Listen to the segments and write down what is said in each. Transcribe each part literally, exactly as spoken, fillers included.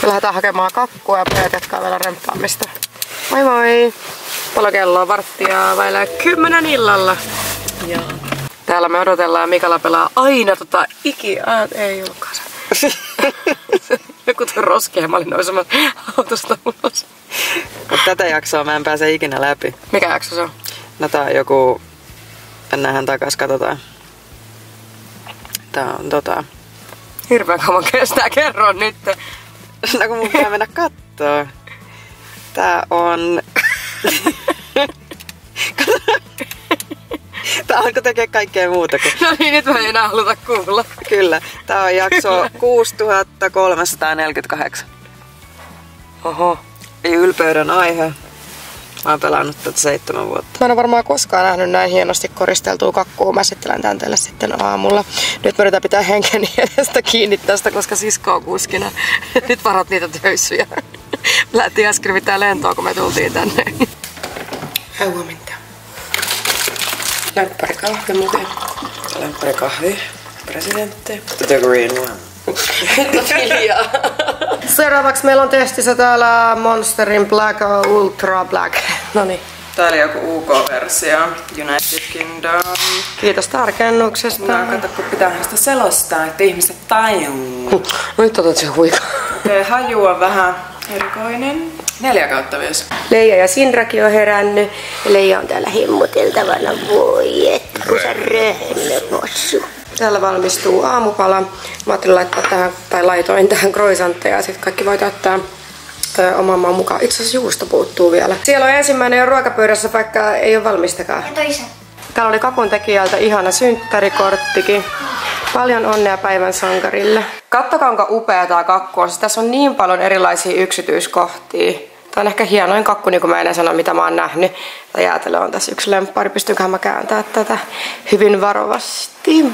Me lähdetään hakemaan kakkua ja pojat jatkaa vielä remppaamista. Moi moi! Paljon kello on varttia vailla kymmenen illalla. Joo. Täällä me odotellaan, Mikala pelaa aina tota iki... Ah, ei ollutkaan se. Joku tuon roskea, mä olin nousemassa autosta ulos. Mut tätä jaksoa mä en pääse ikinä läpi. Mikä jakso se on? No tää on joku... Mennään takas, katsotaan. Tää on tota... Hirveän kauan kestää, kerro nyt. No kun mun pitää mennä kattoo. Tää on... Tää alkoi tekee kaikkea muuta kuin... No niin, nyt mä en enää haluta kuulla. Kyllä. Tää on jakso kuusituhatta kolmesataaneljäkymmentäkahdeksan. Oho. Ei ylpeyden aihe. Mä oon pelannut tätä seitsemän vuotta. Mä en ole varmaan koskaan nähnyt näin hienosti koristeltua kakkua. Mä esittelen tän teille sitten aamulla. Nyt mä yritän pitää henkeni edestä kiinni tästä, koska sisko on kuskina. Nyt varat niitä töyssyjä. Lähtiin äsken mitään lentoa, kun me tultiin tänne. Hei huomenta. Lämpärikahvi muuten. Lämpärikahvi. Presidentti. The green one. Hiljaa. Seuraavaksi meillä on testissä täällä Monsterin Black Ultra Black. Noniin. Tää oli joku U K-versio. United Kingdom. Kiitos tarkennuksesta. No kato, kun pitää sitä selostaa, että ihmiset tajuu. Nyt otat se huikaa. Okei, okay, haju on vähän erikoinen. Neljä kautta viisi. Leija ja Sinrakin on herännyt. Leija on täällä himmuteltavana. Voi et, kun sä rehenne possu. Täällä valmistuu aamupala. Mä ajattelin laittaa tähän, tai laitoin tähän croissantteja ja sitten kaikki voi täyttää ö, oman maan mukaan. Itse asiassa juusto puuttuu vielä. Siellä on ensimmäinen jo ruokapöydässä, vaikka ei ole valmistakaan. Ja toisen. Täällä oli kakun tekijältä ihana synttärikorttikin. Paljon onnea päivän sankarille. Kattokaa, onko upea tää kakku on. Siis tässä on niin paljon erilaisia yksityiskohtia. Tää on ehkä hienoin kakku, niin kuin mä en sano, mitä mä oon nähnyt. Tämä jäätelö on tässä yksi lemppari. Pystynköhän mä kääntämään tätä hyvin varovasti.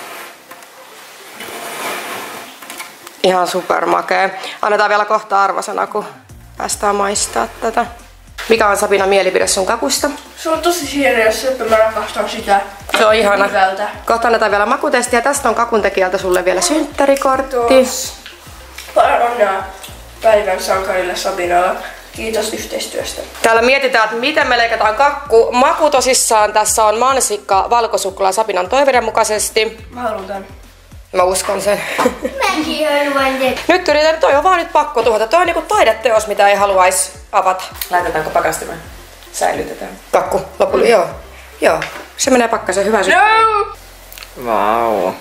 Ihan supermakea. Annetaan vielä kohta arvosana, kun päästään maistaa tätä. Mikä on Sabina mielipide sun kakusta? Se on tosi hieno syöpä, mä rakastan sitä. Se on ihana. Hyvältä. Kohta annetaan vielä makutesti ja tästä on kakun tekijältä sulle vielä synttärikortti. Tos. Paljon onnea päivän sankarille Sabinalla. Kiitos yhteistyöstä. Täällä mietitään, että miten me leikataan kakku. Maku tosissaan tässä on mansikka, valkosuklaa Sabinan toiveiden mukaisesti. Mä haluan tän. Mä uskon sen. Mäkin haluan tän. Nyt yritän, toi on vaan nyt pakko tuhota. Toi on niinku taideteos, mitä ei haluaisi avata. Laitetaanko pakastimeen? Säilytetään. Kakku, lopulla, joo. Joo, se menee pakkaseen. Hyvä syy. No! Vau.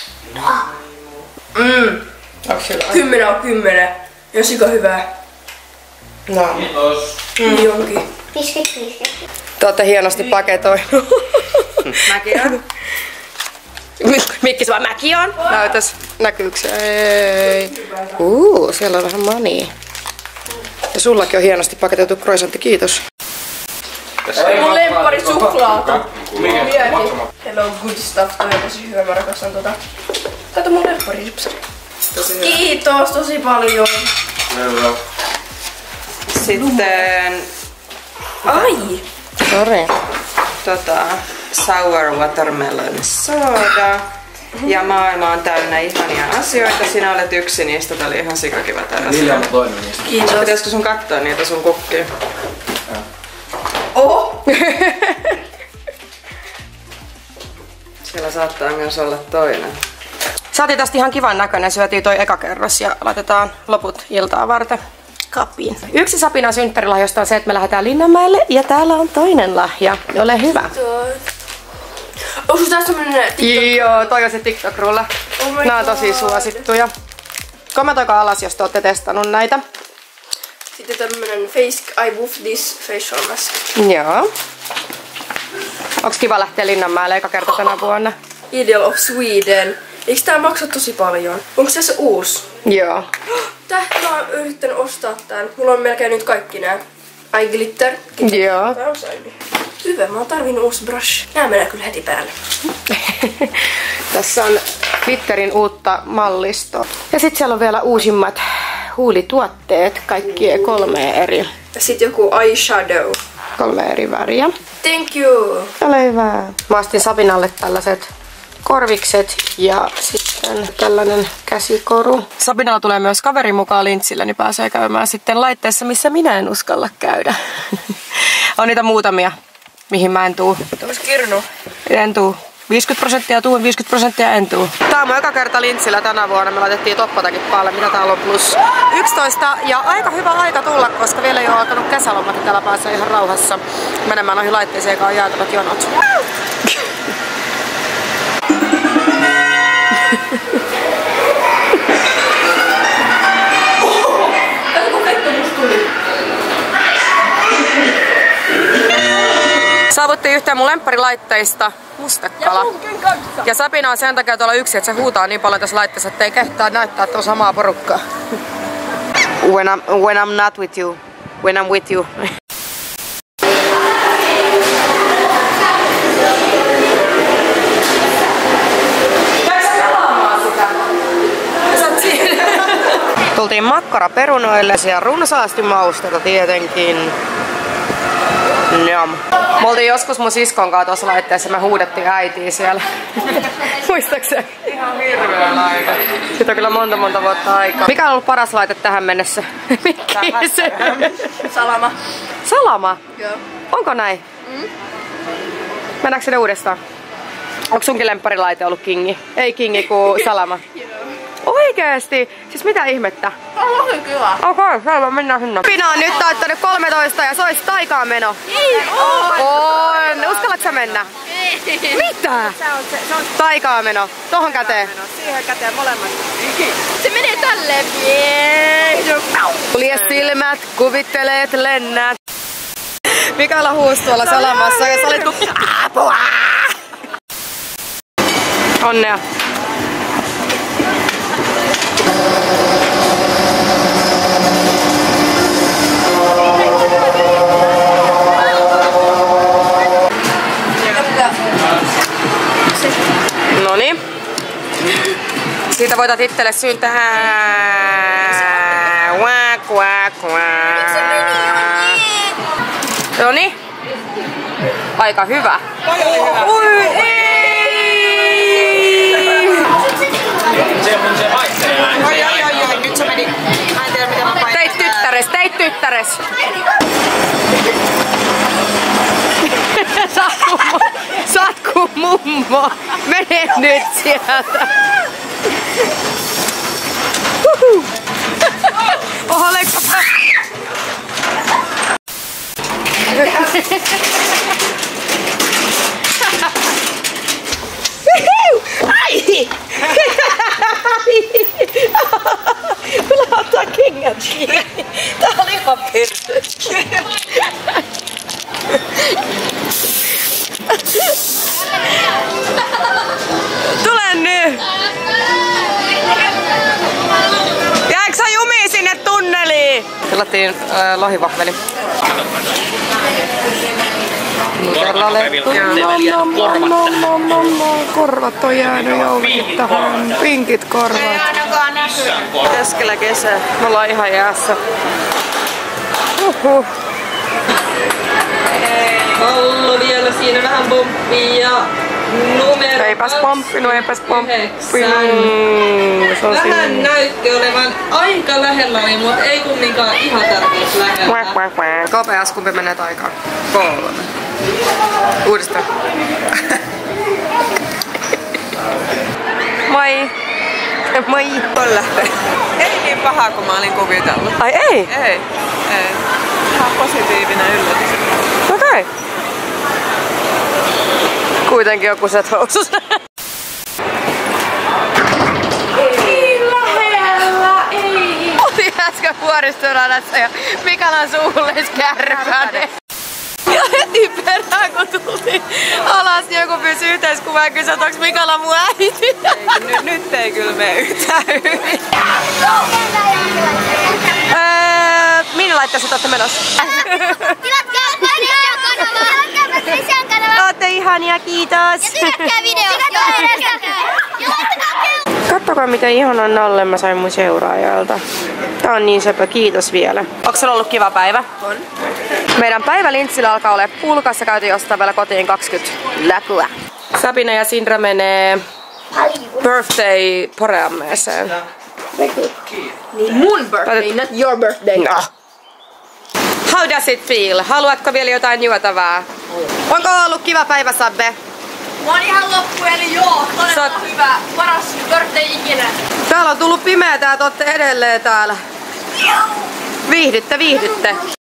Mm. Kymmenen on kymmenen. Ja sika hyvää. No. Kiitos. Mm. Jonkin. Piskit, piskit. Te ootte hienosti paketoinut. Mäkin on. Mikki se vaan mäki on. Näytäs. Näkyykö se? Ei. Uu, siellä on vähän mania. Ja sullakin on hienosti paketoitu croissantti, kiitos. Mun lemppari suklaata. Mikä? Mietin. Hello good stuff. Toi on tosi hyvä, mä rakastan tota. Kato mun lemppari ripsari. Kiitos tosi paljon. Hello. Sitten Ai! Sori. tota, sour watermelon soda. Ja maailma on täynnä ihania asioita. Sinä olet yksi niistä. Tää oli ihan sikakiva tää Vilja asia. on toinen niistä. Kiitos. Pitäisikö sun katsoa niitä sun kukkia? Oh! Siellä saattaa myös olla toinen. Saatiin tästä ihan kivan näköinen. Syötiin toi eka kerros ja laitetaan loput iltaa varten kappiin. Yksi Sabinan synttärilahjosta on se, että me lähdetään Linnanmäelle ja täällä on toinen lahja. Ole hyvä. Onko tässä tämmönen TikTok? Joo, toi on se TikTok-rulla. Oh my Nää on tosi God. suosittuja. Kommentoikaa alas, jos te olette testannut näitä. Sitten tämmönen face, I woof this facial mask. Joo. Onks kiva lähteä Linnanmäelle eka kerta tänä vuonna? Ideal of Sweden. Eikö tää maksa tosi paljon? Onko tässä uusi? Joo. Tää mä oon yrittänyt ostaa tän. Mulla on melkein nyt kaikki nää. Eye glitter. Joo. Tää on säilyy. Hyvä, mä oon tarvinnut uusi brush. Nää menee kyllä heti päälle. Tässä on Twitterin uutta mallistoa. Ja sitten siellä on vielä uusimmat huulituotteet, kaikki kolme eri, Ja sit joku eyeshadow. kolme eri väriä. Thank you! Ole hyvä. Mä ostin Sabinalle tällaiset korvikset ja sitten sitten tällainen käsikoru. Sabinalla tulee myös kaveri mukaan lintsillä, niin pääsee käymään sitten laitteessa, missä minä en uskalla käydä. On niitä muutamia, mihin mä en tuu. Tuus kirnu. En tuu. viisikymmentä prosenttia tuun, viisikymmentä prosenttia en tuu. Tää on mun eka kerta lintsillä tänä vuonna. Me laitettiin toppatakit päälle, mitä täällä on plus yksitoista. Ja aika hyvä aika tulla, koska vielä ei ole alkanut kesälomat ja täällä pääsee ihan rauhassa menemään noihin laitteisiin, eikä ole jäätävät jonot. Saavuttiin yhteen mun lempparilaitteista, mustekala. Ja Sabina on sen takia tuolla yksi, että se huutaa niin paljon tässä laitteessa, että ei kehtaa näyttää, että on samaa porukkaa. When I'm, when I'm not with you. When I'm with you. Tultiin makkaraperunoille ja runsaasti mausteita tietenkin. Njam. Me oltiin joskus mun siskon kanssa tuossa laitteessa, me huudettiin äitiä siellä. Muistaakseni? Ihan hirveä laite. Siitä on kyllä monta monta vuotta aikaa. Mikä on ollut paras laite tähän mennessä? Mikä se? Salama. Salama? Joo. Onko näin? Mm. Mennäänkö sinne uudestaan? Onko sunkin lempparilaite ollut kingi? Ei kingi, kuin salama. Joo. Oikeesti? Siis mitä ihmettä? On tosi kiva. Okei, okay, selvä, mennään sinne. Pina on nyt täyttänyt kolmetoista ja se olisi taikaan meno. Ei, on. On. Uskallatko sä mennä? Ei. Mitä? Se on se, se on Taikaa meno. Tohon käteen. siihen käteen molemmat. Se menee tälleen. Jee. Sulje silmät, kuvitteleet, lennät. Mikaela huusi tuolla salamassa ja sä olit kuin apua. Onnea. Noniin. Siitä voitat itselle syyntää. Quack, quack, quack. Noniin. Aika hyvä. Ui, ei! Oi, oi, oi, oi, nyt se meni. Mä en tiedä miten mä painoin. Teit tyttäres, teit tyttäres. Saat ku mummo. Mene nyt sieltä. Uhuh. Oho, leikka. Ai! Mulla ottaa kengät kiinni. Tää oli ihan perse. Tule nyt! Jääkö sä jumiin sinne tunneliin? Tilattiin äh, lohivahveli. Korvat on jäänyt joulunkin tähän. Pinkit korvat. Keskellä kesää. Me ollaan ihan jäässä. Uhuh. Pallo vielä siinä vähän pomppii ja numero eipäs pomppi, no eipäs pomppi. Vähän näytti olevan aika lähellä, mutta ei kumminkaan ihan tarpeeksi lähellä. Kopeas, kumpi menee taikaan? Kolme. Uudestaan. Moi! Moi! On lähtee. Ei niin paha kuin mä olin kuvitellut. Ai ei? Ei. Ei. Ihan positiivinen yllätys. Okei. Okay. Kuitenkin joku set housus. Ei lähellä, ei. Oltiin äsken vuoristoradassa ja Mikaelan suuhullis kärpäne. Ja heti perään kun tultiin alas, niin joku pyysi yhteiskuvaa ja kysyi, onks Mikaela mun äiti. Ei, nyt, nyt ei kyllä mene yhtään hyvin. Öö, mihin laitteessa olette menossa? Tilatkaa Patriician kanavaa! Tilatkaa Patriician kanavaa! Ootte ihania, kiitos! Ja tykätkää videosta! Ja laittakaa kello! Kattokaa miten ihanan nalle mä sain mun seuraajalta. Tää on niin söpö, kiitos vielä. Onko sulla ollut kiva päivä? On. Meidän päivä Lintsillä alkaa olla pulkassa, käytiin ostaa vielä kotiin kaksikymmentä läkyä. Sabina ja Sindra menee birthday poreammeeseen. Niin mun birthday, not your birthday. No. How does it feel? Haluatko vielä jotain juotavaa? Onko ollut kiva päivä, Sabbe? Mä oon ihan loppu, eli joo, todella Sä oot- hyvä. Paras birthday ikinä. Täällä on tullut pimeää, te ootte edelleen täällä. Viihdytte, viihdytte.